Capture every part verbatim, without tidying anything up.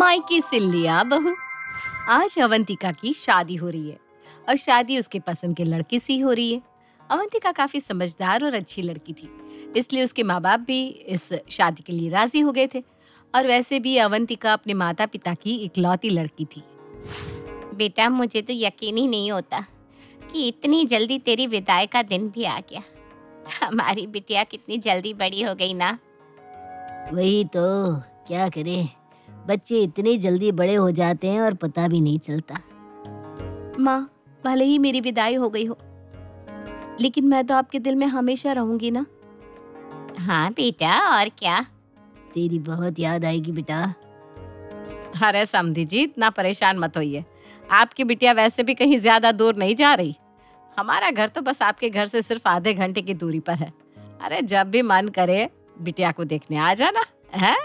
मायके से लिया बहू। आज अवंतिका की शादी हो रही है और शादी उसके पसंद के लड़के से ही हो रही है। अवंतिका काफी समझदार और अच्छी लड़की थी, इसलिए उसके माँ बाप भी इस शादी के लिए राजी हो गए थे। और वैसे भी अवंतिका अपने माता पिता की इकलौती लड़की थी। बेटा, मुझे तो यकीन ही नहीं होता कि इतनी जल्दी तेरी विदाई का दिन भी आ गया। हमारी बिटिया कितनी जल्दी बड़ी हो गई ना। वही तो, क्या करें, बच्चे इतने जल्दी बड़े हो जाते हैं और पता भी नहीं चलता। माँ, भले ही मेरी विदाई हो गई हो, लेकिन मैं तो आपके दिल में हमेशा रहूंगी ना। हाँ बेटा, और क्या। तेरी बहुत याद आएगी बेटा। अरे समधी जी, इतना परेशान मत होइए। आपकी बिटिया वैसे भी कहीं ज्यादा दूर नहीं जा रही। हमारा घर तो बस आपके घर से सिर्फ आधे घंटे की दूरी पर है। अरे जब भी मन करे बिटिया को देखने आ जाना है।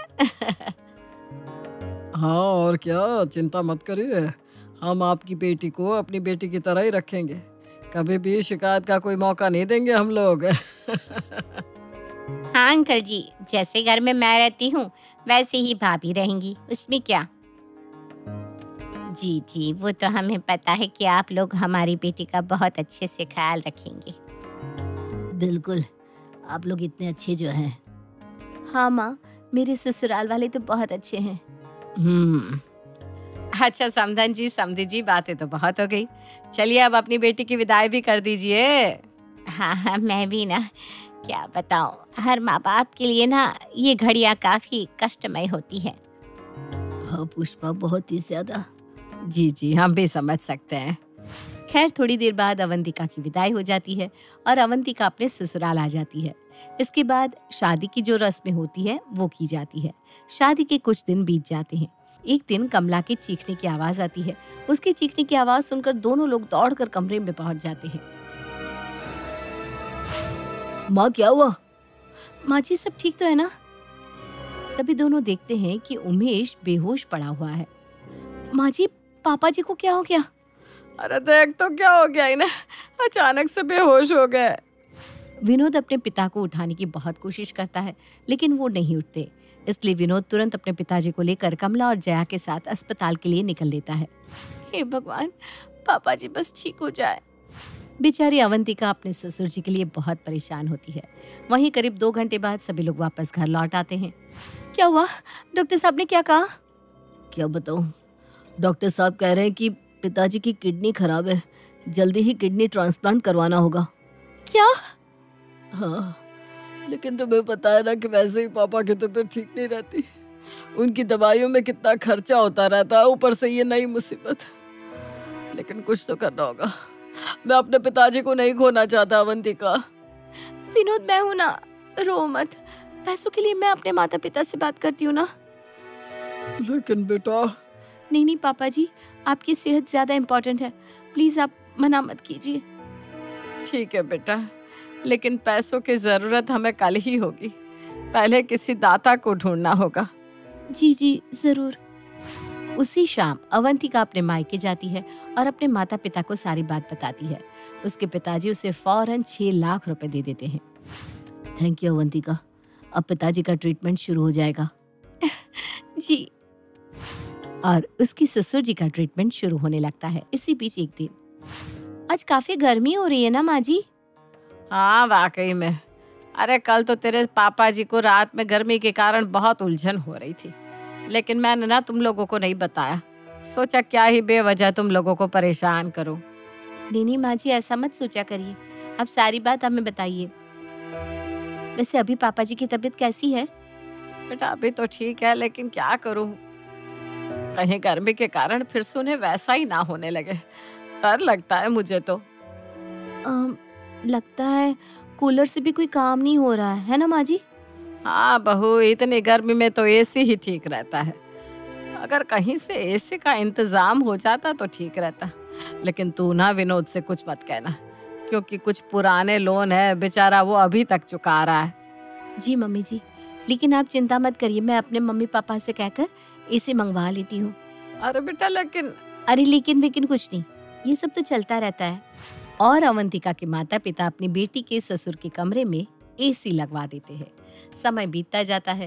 हाँ और क्या, चिंता मत करिए, हम आपकी बेटी को अपनी बेटी की तरह ही रखेंगे। कभी भी शिकायत का कोई मौका नहीं देंगे हम लोग। हाँ अंकल जी, जैसे घर में मैं रहती हूँ वैसे ही भाभी रहेंगी, उसमें क्या। जी जी, वो तो हमें पता है कि आप लोग हमारी बेटी का बहुत अच्छे से ख्याल रखेंगे। बिल्कुल, आप लोग इतने अच्छे जो हैं। हाँ माँ, मेरे ससुराल वाले तो बहुत अच्छे हैं। हम्म अच्छा समधन जी, समधी जी, बातें तो बहुत हो गई। चलिए अब अपनी बेटी की विदाई भी कर दीजिए। हाँ हाँ, मैं भी ना क्या बताऊँ, हर माँ बाप के लिए ना ये घड़ियाँ काफी कष्टमय होती है। हाँ पुष्पा, बहुत ही ज्यादा। जी जी, हम भी समझ सकते हैं। खैर, थोड़ी देर बाद अवंतिका की विदाई हो जाती है और अवंतिका अपने ससुराल आ जाती है। इसके बाद शादी की जो रस्में होती है वो की जाती है। शादी के कुछ दिन बीत जाते हैं। एक दिन कमला के चीखने की आवाज आती है। उसके चीखने की आवाज सुनकर दोनों लोग दौड़कर कमरे में पहुंच जाते हैं। माँ, क्या हुआ? माँ जी, सब ठीक तो है ना? तभी दोनों देखते हैं कि उमेश बेहोश पड़ा हुआ है। माँ जी, पापा जी को क्या हो गया? अरे देख तो क्या हो गया इन्हें, अचानक से बेहोश हो गए। विनोद अपने पिता को उठाने की बहुत कोशिश करता है, लेकिन वो नहीं उठते। इसलिए विनोद तुरंत अपने पिताजी को लेकर कमला और जया के साथ अस्पताल के लिए निकल लेता है। हे भगवान, पापा जी बस ठीक हो जाए। बेचारी अवंतिका अपने ससुर जी के लिए बहुत परेशान होती है। वहीं करीब दो घंटे बाद सभी लोग वापस घर लौट आते हैं। क्या हुआ? डॉक्टर साहब ने क्या कहा? क्या बताऊं, डॉक्टर साहब कह रहे हैं कि पिताजी की किडनी खराब है, जल्दी ही किडनी ट्रांसप्लांट करवाना होगा। क्या? हाँ, लेकिन तुम्हें पता है ना कि वैसे ही पापा की तबीयत ठीक नहीं रहती। उनकी दवाइयों में कितना खर्चा होता रहता है, ऊपर से ये नई मुसीबत। लेकिन कुछ तो करना होगा, मैं अपने पिताजी को नहीं खोना चाहता अवंतिका। विनोद, मैं हूं ना, रो मत। पैसों के लिए मैं अपने माता पिता से बात करती हूँ ना। लेकिन बेटा। नहीं नहीं पापा जी, आपकी सेहत ज्यादा इम्पोर्टेंट है, प्लीज आप मना मत कीजिए। ठीक है बेटा, लेकिन पैसों की जरूरत हमें कल ही होगी। पहले किसी दाता को ढूंढना होगा। जी जी जरूर। उसी शाम अवंतिका अपने मायके जाती है और अपने माता पिता को सारी बात बताती है। उसके पिताजी उसे फौरन छह लाख रुपए दे देते हैं। थैंक यू अवंतिका, अब पिताजी का ट्रीटमेंट शुरू हो जाएगा। जी। और उसकी ससुर जी का ट्रीटमेंट शुरू होने लगता है। इसी बीच एक दिन, आज काफी गर्मी हो रही है ना माँ जी? हाँ वाकई में। अरे कल तो तेरे पापा जी को रात में गर्मी के कारण बहुत उलझन हो रही थी, लेकिन मैंने ना तुम लोगों को नहीं बताया। सोचा क्या ही बेवजह तुम लोगों को परेशान करूं। नहीं नहीं माँ जी, ऐसा मत सोचा करिए, आप सारी बात हमें बताइए। वैसे अभी पापा जी की तबीयत कैसी है? बेटा अभी तो ठीक है, लेकिन क्या करूं, कहीं गर्मी के कारण फिर से उन्हें वैसा ही ना होने लगे। डर लगता है मुझे तो। आ, लगता है कूलर से भी कोई काम नहीं हो रहा है, है ना माँ जी? हाँ बहू, इतनी गर्मी में तो एसी ही ठीक रहता है। अगर कहीं से एसी का इंतजाम हो जाता तो ठीक रहता। लेकिन तू ना विनोद से कुछ मत कहना, क्योंकि कुछ पुराने लोन है, बेचारा वो अभी तक चुका रहा है। जी मम्मी जी, लेकिन आप चिंता मत करिए, मैं अपने मम्मी पापा से कहकर एसी मंगवा लेती हूँ। अरे बेटा लेकिन। अरे लेकिन लेकिन कुछ नहीं, ये सब तो चलता रहता है। और अवंतिका के माता पिता अपनी बेटी के ससुर के कमरे में एसी लगवा देते हैं। समय बीतता जाता है।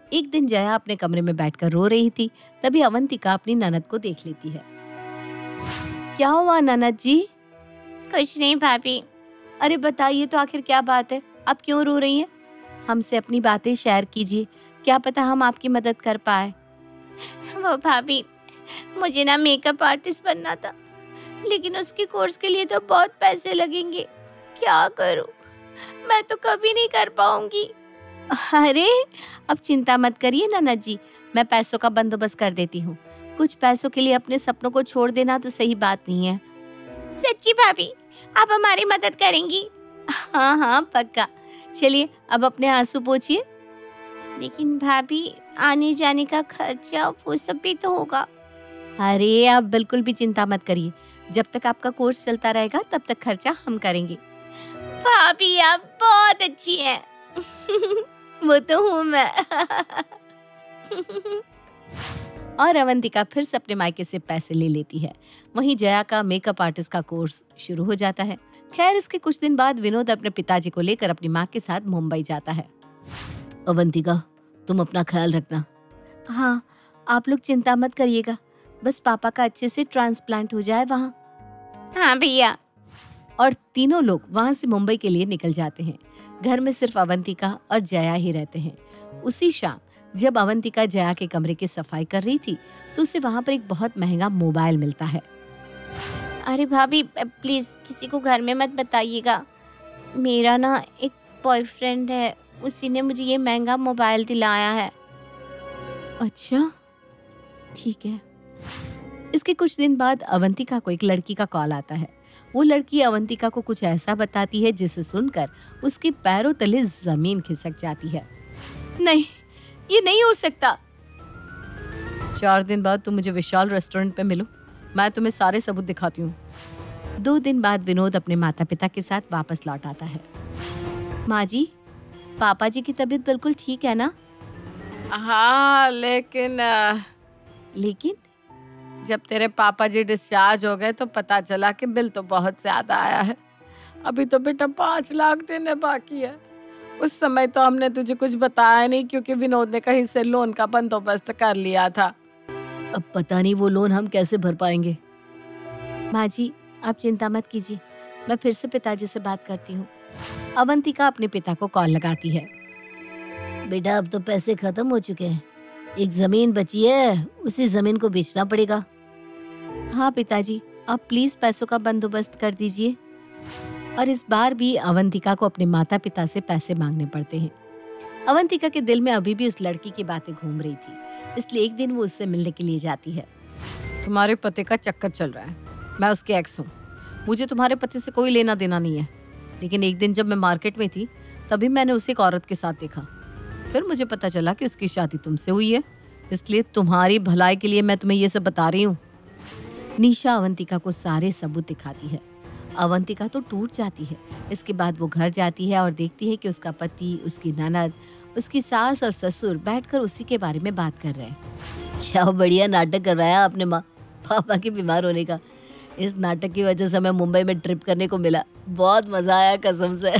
एक दिन जया अपने कमरे में बैठकर रो रही थी। तभी अवंतिका अपनी ननद को देख लेती है। क्या हुआ ननद जी? कुछ नहीं भाभी। अरे बताइए तो आखिर क्या बात है, आप क्यों रो रही हैं? हमसे अपनी बातें शेयर कीजिए, क्या पता हम आपकी मदद कर पाए। वो भाभी, मुझे ना मेकअप आर्टिस्ट बनना था, लेकिन उसके कोर्स के लिए तो बहुत पैसे लगेंगे। क्या करूं? मैं तो कभी नहीं कर पाऊंगी। अरे अब चिंता मत करिए ननद जी, मैं पैसों का बंदोबस्त कर देती हूँ। कुछ पैसों के लिए अपने सपनों को छोड़ देना तो सही बात नहीं है। सच्ची भाभी, आप हमारी मदद करेंगी? हाँ हाँ पक्का। चलिए अब अपने आंसू पोंछिए। लेकिन भाभी, आने जाने का खर्चा वो सब भी तो होगा। अरे आप बिल्कुल भी चिंता मत करिए, जब तक आपका कोर्स चलता रहेगा तब तक खर्चा हम करेंगे। भाभी आप बहुत अच्छी हैं। वो तो हूँ मैं। और अवंतिका फिर से अपने मायके से पैसे ले लेती है। वहीं जया का मेकअप आर्टिस्ट का कोर्स शुरू हो जाता है। खैर इसके कुछ दिन बाद विनोद अपने पिताजी को लेकर अपनी माँ के साथ मुंबई जाता है। अवंतिका, तुम अपना ख्याल रखना। हाँ, आप लोग चिंता मत करिएगा, बस पापा का अच्छे से ट्रांसप्लांट हो जाए वहाँ। हाँ भैया। और तीनों लोग वहाँ से मुंबई के लिए निकल जाते हैं। घर में सिर्फ अवंतिका और जया ही रहते हैं। उसी शाम जब अवंतिका जया के कमरे की सफाई कर रही थी तो उसे वहाँ पर एक बहुत महंगा मोबाइल मिलता है। अरे भाभी प्लीज किसी को घर में मत बताइएगा। मेरा ना एक बॉयफ्रेंड है, उसी ने मुझे ये महंगा मोबाइल दिलाया है। अच्छा ठीक है। इसके कुछ दिन बाद अवंतिका को एक लड़की का कॉल आता है। वो लड़की अवंतिका को कुछ ऐसा बताती है जिसे सुनकर उसके पैरों तले जमीन खिसक जाती है। नहीं, ये नहीं हो सकता। चार दिन बाद तुम मुझे विशाल रेस्टोरेंट पे मिलो, मैं तुम्हें सारे सबूत दिखाती हूँ। दो दिन बाद विनोद अपने माता पिता के साथ वापस लौट आता है। माँ जी, पापा जी की तबीयत बिल्कुल ठीक है ना? हाँ लेकिन आ... लेकिन जब तेरे पापा जी डिस्चार्ज हो गए तो पता चला कि बिल तो बहुत ज्यादा आया है। अभी तो बेटा पाँच लाख देने बाकी है। उस समय तो हमने तुझे कुछ बताया नहीं क्योंकि विनोद ने कहीं से लोन का बंदोबस्त कर लिया था। अब पता नहीं वो लोन हम कैसे भर पाएंगे। माँ जी आप चिंता मत कीजिए, मैं फिर से पिताजी से बात करती हूँ। अवंतिका अपने पिता को कॉल लगाती है। बेटा अब तो पैसे खत्म हो चुके हैं, एक जमीन बची है, उसी जमीन को बेचना पड़ेगा। हाँ पिताजी, आप प्लीज पैसों का बंदोबस्त कर दीजिए। और इस बार भी अवंतिका को अपने माता पिता से पैसे मांगने पड़ते हैं। अवंतिका के दिल में अभी भी उस लड़की की बातें घूम रही थी, इसलिए एक दिन वो उससे मिलने के लिए जाती है। तुम्हारे पति का चक्कर चल रहा है, मैं उसके एक्स हूँ, मुझे तुम्हारे पति से कोई लेना देना नहीं है। लेकिन एक दिन जब मैं मार्केट में थी तभी मैंने उसे एक औरत के साथ देखा। फिर मुझे पता चला कि उसकी शादी तुमसे हुई है, इसलिए तुम्हारी भलाई के लिए मैं तुम्हें ये सब बता रही हूँ। निशा अवंतिका को सारे सबूत दिखाती है। अवंतिका तो टूट जाती है। इसके बाद वो घर जाती है और देखती है कि उसका पति, उसकी ननद, उसकी सास और ससुर बैठकर उसी के बारे में बात कर रहे हैं। क्या बढ़िया नाटक करवाया आपने माँ, पापा के बीमार होने का। इस नाटक की वजह से हमें मुंबई में ट्रिप करने को मिला, बहुत मजा आया कसम से।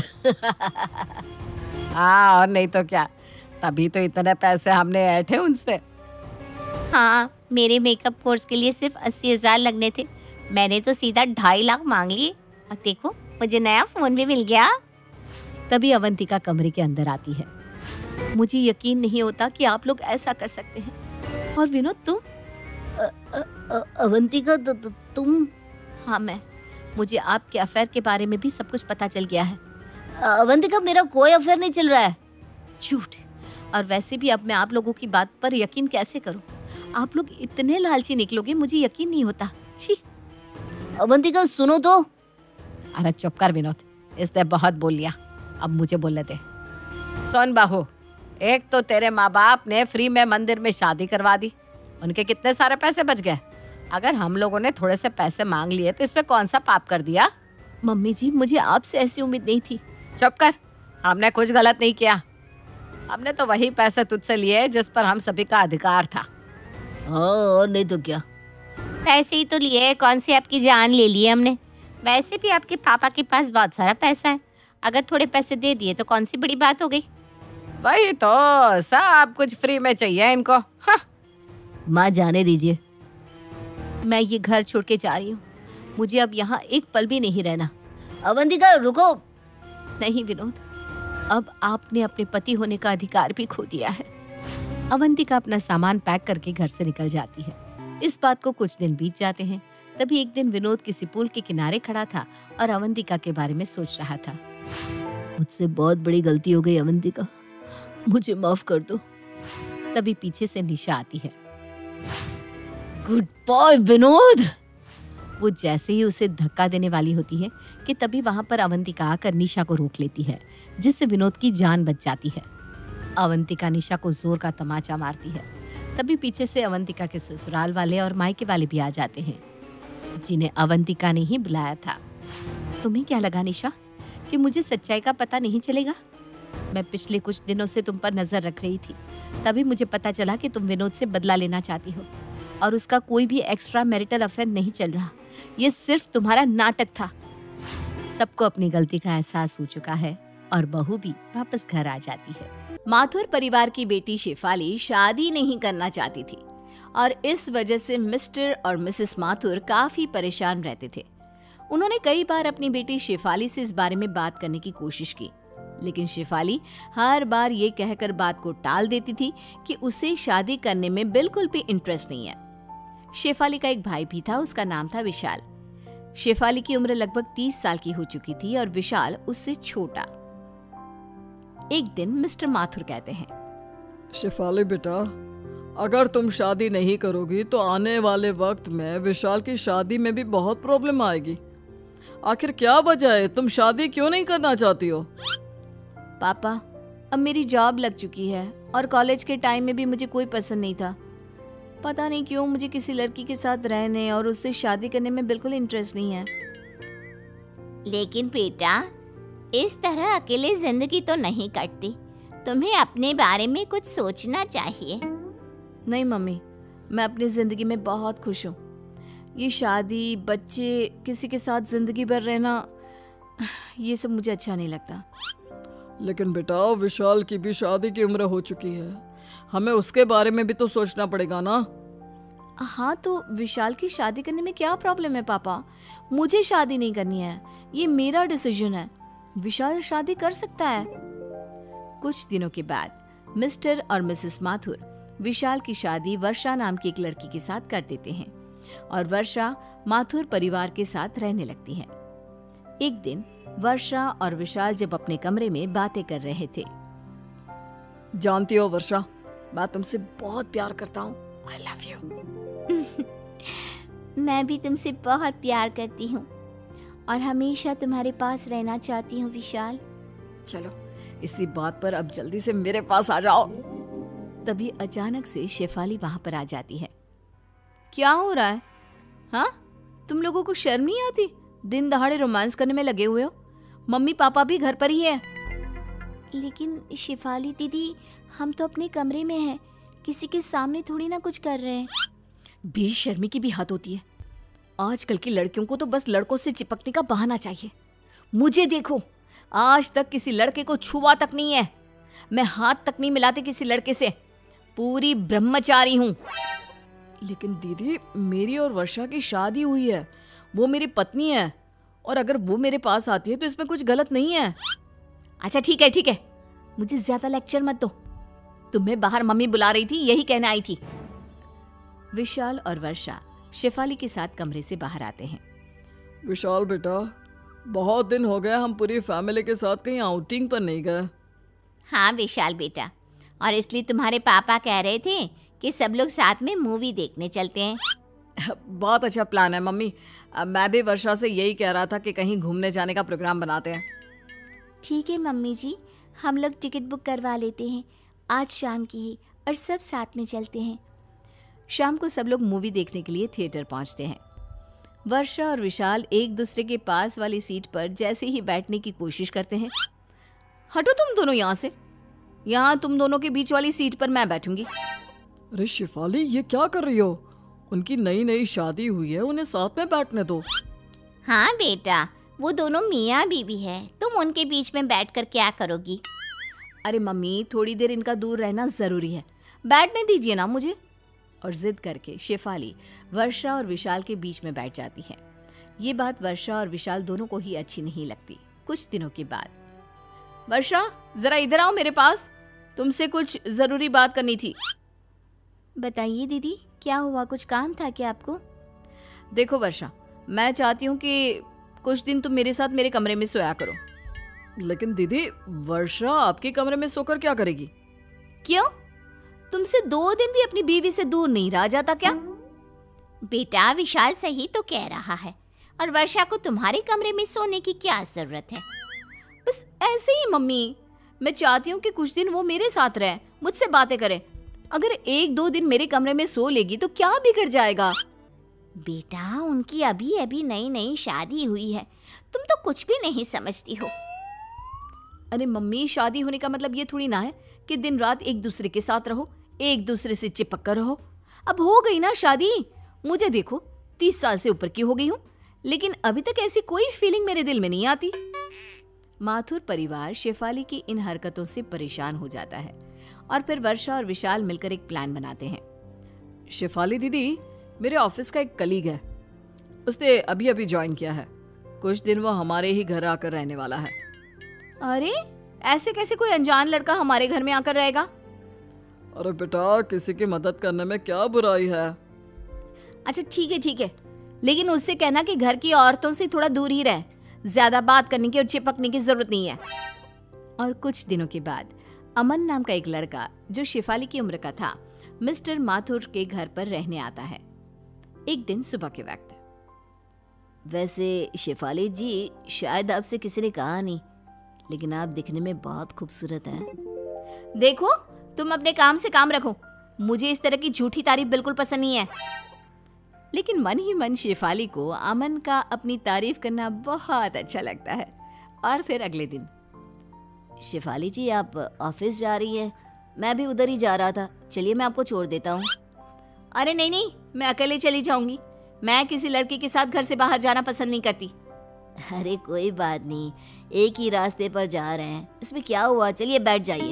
हाँ और नहीं तो क्या, तभी तो इतने पैसे हमने ऐंठे उनसे। हाँ, मेरे मेकअप कोर्स के लिए सिर्फ अस्सी हजार लगने थे, मैंने तो सीधा ढाई लाख मांग लिए। और देखो मुझे नया फोन भी मिल गया। तभी अवंतिका कमरे के अंदर आती है। मुझे यकीन नहीं होता कि आप लोग ऐसा कर सकते हैं। और विनोद तुम? अवंतिका तु, तु, तुम? हाँ मैं, मुझे आपके अफेयर के बारे में भी सब कुछ पता चल गया है। अवंतिका मेरा कोई अफेयर नहीं चल रहा है। झूठ। और वैसे भी अब मैं आप लोगों की बात पर यकीन कैसे करूं? आप लोग इतने लालची निकलोगे मुझे यकीन नहीं होता। छी। अवंतिका सुनो तो। अरे चुप कर विनोद, इसने बहुत बोल लिया, अब मुझे बोलने दे। सुन बहू, एक तो तेरे माँ बाप ने फ्री में मंदिर में शादी करवा दी, उनके कितने सारे पैसे बच गए। अगर हम लोगों ने थोड़े से पैसे मांग लिए तो इसमें कौन सा पाप कर दिया? मम्मी जी मुझे आपसे ऐसी उम्मीद नहीं थी। चुप कर, हमने कुछ गलत नहीं किया। हमने तो वही पैसे तुझसे लिए जिस पर हम सभी का अधिकार था। और नहीं तो क्या। पैसे ही तो लिए, कौन सी आपकी जान ले ली हमने। वैसे भी आपके पापा के पास बहुत सारा पैसा है, अगर थोड़े पैसे दे दिए तो कौन सी बड़ी बात हो गई। वही तो, सब कुछ फ्री में चाहिए इनको। हाँ। माँ जाने दीजिए, मैं ये घर छोड़ के जा रही हूँ। मुझे अब यहाँ एक पल भी नहीं रहना। अवंतिका रुको। नहीं विनोद, अब आपने अपने पति होने का अधिकार भी खो दिया है। अवंतिका अपना सामान पैक करके घर से निकल जाती है। इस बात को कुछ दिन बीत जाते हैं। तभी एक दिन विनोद किसी पुल के किनारे खड़ा था और अवंतिका के बारे में सोच रहा था। मुझसे बहुत बड़ी गलती हो गई अवंतिका, मुझे माफ कर दो। तभी पीछे से निशा आती है। Good boy Vinod. वो जैसे ही उसे धक्का देने वाली होती है कि तभी वहां पर अवंतिका आकर निशा को रोक लेती है, जिससे विनोद की जान बच जाती है। अवंतिका निशा को जोर का तमाचा मारती है। तभी पीछे से अवंतिका के ससुराल वाले और मायके वाले भी आ जाते हैं, जिन्हें अवंतिका ने ही बुलाया था। तुम्हें क्या लगा निशा कि मुझे सच्चाई का पता नहीं चलेगा? मैं पिछले कुछ दिनों से तुम पर नजर रख रही थी, तभी मुझे पता चला कि तुम विनोद से बदला लेना चाहती हो और उसका कोई भी एक्स्ट्रा मैरिटल अफेयर नहीं चल रहा। ये सिर्फ तुम्हारा नाटक था। सबको अपनी गलती का एहसास हो चुका है और बहू भी वापस घर आ जाती है। माथुर परिवार की बेटी शेफाली शादी नहीं करना चाहती थी और इस वजह से मिस्टर और मिसेस माथुर काफी परेशान रहते थे। उन्होंने कई बार अपनी बेटी शेफाली से इस बारे में बात करने की कोशिश की, लेकिन शेफाली हर बार ये कहकर बात को टाल देती थी कि उसे शादी करने में बिल्कुल भी इंटरेस्ट नहीं है। शेफाली का एक भाई भी था, उसका नाम था विशाल। शेफाली की उम्र लगभग तीस साल की हो चुकी थी और विशाल उससे छोटा। एक दिन मिस्टर माथुर कहते हैं, शेफाली बेटा, अगर तुम शादी नहीं करोगी तो आने वाले वक्त में विशाल की शादी में भी बहुत प्रॉब्लम आएगी। आखिर क्या वजह है, तुम शादी क्यों नहीं करना चाहती हो? पापा, अब मेरी जॉब लग चुकी है और कॉलेज के टाइम में भी मुझे कोई पसंद नहीं था। पता नहीं क्यों मुझे किसी लड़की के साथ रहने और उससे शादी करने में बिल्कुल इंटरेस्ट नहीं है। लेकिन बेटा, इस तरह अकेले जिंदगी तो नहीं कटती। तुम्हें अपने बारे में कुछ सोचना चाहिए। नहीं मम्मी, मैं अपनी जिंदगी में बहुत खुश हूँ। ये शादी, बच्चे, किसी के साथ जिंदगी भर रहना, ये सब मुझे अच्छा नहीं लगता। लेकिन बेटा, विशाल की भी शादी की उम्र हो चुकी है, हमें उसके बारे में भी तो सोचना पड़ेगा ना। हाँ, तो विशाल की शादी करने में क्या प्रॉब्लम है पापा? मुझे शादी नहीं करनी है, ये मेरा डिसीजन है। विशाल शादी कर सकता है। कुछ दिनों के बाद मिस्टर और मिसेस माथुर विशाल की शादी वर्षा नाम की एक लड़की के साथ कर देते हैं और वर्षा माथुर परिवार के साथ रहने लगती है। एक दिन वर्षा और विशाल जब अपने कमरे में बातें कर रहे थे। जानती हो वर्षा, मैं तुमसे बहुत प्यार करता हूँ। I love you. मैं भी तुमसे बहुत प्यार करती हूँ और हमेशा तुम्हारे पास रहना चाहती हूँ विशाल। चलो, इसी बात पर अब जल्दी से मेरे पास आ जाओ। तभी अचानक से शेफाली वहां पर आ जाती है। क्या हो रहा है? हाँ, तुम लोगों को शर्म नहीं आती? दिन दहाड़े रोमांस करने में लगे हुए हो। मम्मी पापा भी घर पर ही है। लेकिन शेफाली दीदी, हम तो अपने कमरे में हैं, किसी के सामने थोड़ी ना कुछ कर रहे हैं। बेशर्मी की भी हद होती है। आजकल की लड़कियों को तो बस लड़कों से चिपकने का बहाना चाहिए। मुझे देखो, आज तक किसी लड़के को छुआ तक नहीं है। मैं हाथ तक नहीं मिलाती किसी लड़के से। पूरी ब्रह्मचारी हूँ। लेकिन दीदी, मेरी और वर्षा की शादी हुई है, वो मेरी पत्नी है और अगर वो मेरे पास आती है तो इसमें कुछ गलत नहीं है। अच्छा ठीक है ठीक है, मुझे ज्यादा लेक्चर मत दो। तुम्हें बाहर मम्मी बुला रही थी, यही कहने आई थी। विशाल और वर्षा शेफाली के साथ कमरे से बाहर आते हैं। विशाल बेटा, बहुत दिन हो गए हम पूरी फैमिली के साथ कहीं आउटिंग पर नहीं गए। हाँ विशाल बेटा, और इसलिए तुम्हारे पापा कह रहे थे कि सब लोग साथ में मूवी देखने चलते हैं। बहुत अच्छा प्लान है मम्मी। मैं भी वर्षा से यही कह रहा था कि कहीं घूमने जाने का प्रोग्राम बनाते हैं। ठीक है मम्मी जी, हम लोग टिकट बुक करवा लेते हैं आज शाम की ही और सब साथ में चलते हैं। शाम को सब लोग मूवी देखने के लिए थिएटर पहुंचते हैं। वर्षा और विशाल एक दूसरे के पास वाली सीट पर जैसे ही बैठने की कोशिश करते हैं। हटो तुम दोनों यहाँ से, यहाँ तुम दोनों के बीच वाली सीट पर मैं बैठूंगी। अरे शेफाली, ये क्या कर रही हो? उनकी नई नई शादी हुई है, उन्हें साथ में बैठने दो। हाँ बेटा, वो दोनों मियाँ बीवी है, तुम उनके बीच में बैठकर क्या करोगी? अरे मम्मी, थोड़ी देर इनका दूर रहना ज़रूरी है, बैठने दीजिए ना मुझे। और जिद करके शेफाली वर्षा और विशाल के बीच में बैठ जाती है। ये बात वर्षा और विशाल दोनों को ही अच्छी नहीं लगती। कुछ दिनों के बाद, वर्षा जरा इधर आओ मेरे पास, तुमसे कुछ जरूरी बात करनी थी। बताइए दीदी, क्या हुआ? कुछ काम था क्या आपको? देखो वर्षा, मैं चाहती हूँ कि कुछ दिन तुम मेरे साथ मेरे कमरे में सोया करो। लेकिन दीदी, वर्षा आपके कमरे में सोकर क्या करेगी? क्यों? तुमसे दो दिन भी अपनी बीवी से दूर नहीं रहा जाता क्या? बेटा, विशाल सही तो कह रहा है, और वर्षा को तुम्हारे कमरे में सोने की क्या जरूरत है? बस ऐसे ही मम्मी, मैं चाहती हूँ कि कुछ दिन वो मेरे साथ रहे, मुझसे बातें करे। अगर एक दो दिन मेरे कमरे में सो लेगी तो क्या बिगड़ जाएगा? बेटा, उनकी अभी अभी नई नई शादी हुई है, तुम तो कुछ भी नहीं समझती हो। अरे मम्मी, शादी होने का मतलब ये थोड़ी ना है कि दिन रात एक दूसरे के साथ रहो, एक दूसरे से चिपक कर रहो। अब हो गई ना शादी, मुझे देखो तीस साल से ऊपर की हो गई हूँ, लेकिन अभी तक ऐसी कोई फीलिंग मेरे दिल में नहीं आती। माथुर परिवार शेफाली की इन हरकतों से परेशान हो जाता है और फिर वर्षा और विशाल मिलकर एक प्लान बनाते हैं। शेफाली दीदी, मेरे ऑफिस का एक कलीग है, उसने अभी अभी ज्वाइन किया है। कुछ दिन वो हमारे ही घर आकर रहने वाला है। अरे, ऐसे कैसे कोई अनजान लड़का हमारे घर में आकर रहेगा? अरे बेटा, किसी की मदद करने में क्या बुराई है? अच्छा ठीक है ठीक है, लेकिन उससे कहना कि घर की औरतों से थोड़ा दूर ही रहे, ज्यादा बात करने की और चिपकने की जरूरत नहीं है। और कुछ दिनों के बाद अमन नाम का एक लड़का, जो शेफाली की उम्र का था, मिस्टर माथुर के घर पर रहने आता है। एक दिन सुबह के वक्त, वैसे शेफाली जी, शायद आपसे किसी ने कहा नहीं, लेकिन आप दिखने में बहुत खूबसूरत हैं। देखो, तुम अपने काम से काम रखो, मुझे इस तरह की झूठी तारीफ बिल्कुल पसंद नहीं है। लेकिन मन ही मन शेफाली को अमन का अपनी तारीफ करना बहुत अच्छा लगता है। और फिर अगले दिन, शेफाली जी, आप ऑफिस जा रही है, मैं भी उधर ही जा रहा था, चलिए मैं आपको छोड़ देता हूँ। अरे नहीं नहीं, मैं अकेले चली जाऊंगी, मैं किसी लड़के के साथ घर से बाहर जाना पसंद नहीं करती। अरे कोई बात नहीं, एक ही रास्ते पर जा रहे हैं, इसमें क्या हुआ, चलिए बैठ जाइए।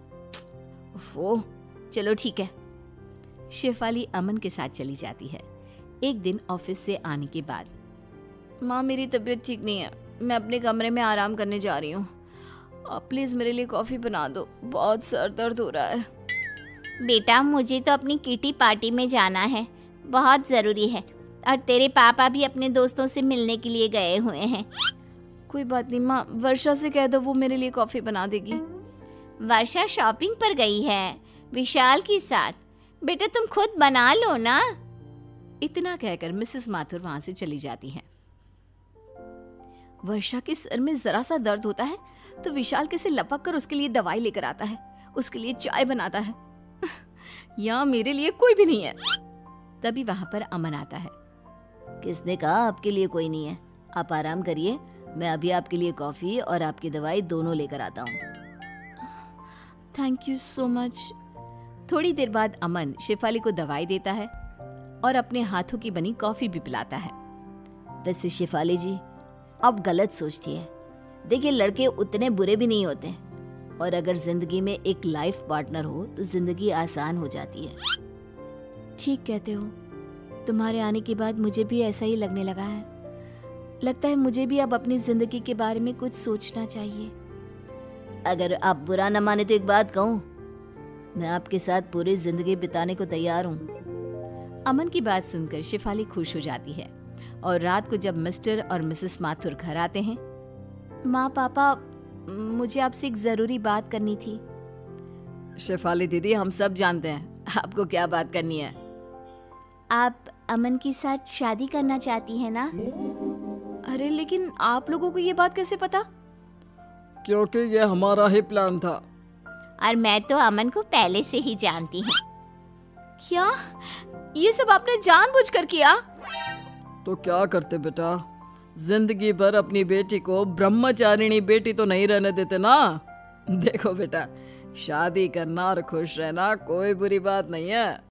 वो चलो ठीक है। शेफाली अमन के साथ चली जाती है। एक दिन ऑफिस से आने के बाद, माँ मेरी तबीयत ठीक नहीं है, मैं अपने कमरे में आराम करने जा रही हूँ, आप प्लीज मेरे लिए कॉफी बना दो, बहुत सर दर्द हो रहा है। बेटा, मुझे तो अपनी किटी पार्टी में जाना है, बहुत ज़रूरी है, और तेरे पापा भी अपने दोस्तों से मिलने के लिए गए हुए हैं। कोई बात नहीं माँ, वर्षा से कह दो, वो मेरे लिए कॉफ़ी बना देगी। वर्षा शॉपिंग पर गई है विशाल के साथ, बेटा तुम खुद बना लो ना। इतना कहकर मिसेस माथुर वहां से चली जाती हैं। वर्षा के सर में जरा सा दर्द होता है तो विशाल कैसे लपक कर उसके लिए दवाई लेकर आता है, उसके लिए चाय बनाता है। यहाँ मेरे लिए कोई भी नहीं है। तभी वहां पर अमन आता है। किसने कहा आपके लिए कोई नहीं है? आप आराम करिए, मैं अभी आपके लिए कॉफी और आपकी दवाई दोनों लेकर आता हूँ। Thank you so much. थोड़ी देर बाद अमन शेफाली को दवाई देता है और अपने हाथों की बनी कॉफी भी पिलाता है। वैसे शेफाली जी, आप गलत सोचती है। देखिए, लड़के उतने बुरे भी नहीं होते, और अगर जिंदगी में एक लाइफ पार्टनर हो तो जिंदगी आसान हो जाती है। ठीक कहते हो, तुम्हारे आने के बाद मुझे भी ऐसा ही लगने लगा है। लगता है मुझे भी अब अपनी जिंदगी के बारे में कुछ सोचना चाहिए। अगर आप बुरा न माने तो एक बात कहूँ, मैं आपके साथ पूरी जिंदगी बिताने को तैयार हूँ। अमन की बात सुनकर शेफाली खुश हो जाती है और रात को जब मिस्टर और मिसेस माथुर घर आते हैं, माँ पापा, मुझे आपसे एक जरूरी बात करनी थी। शेफाली दीदी, हम सब जानते हैं आपको क्या बात करनी है। आप अमन के साथ शादी करना चाहती हैं ना? अरे लेकिन आप लोगों को ये बात कैसे पता? क्योंकि ये हमारा ही प्लान था। और मैं तो अमन को पहले से ही जानती हूँ। क्या ये सब आपने जानबूझकर किया? तो क्या करते बेटा, जिंदगी भर अपनी बेटी को ब्रह्मचारिणी बेटी तो नहीं रहने देते ना। देखो बेटा, शादी करना और खुश रहना कोई बुरी बात नहीं है।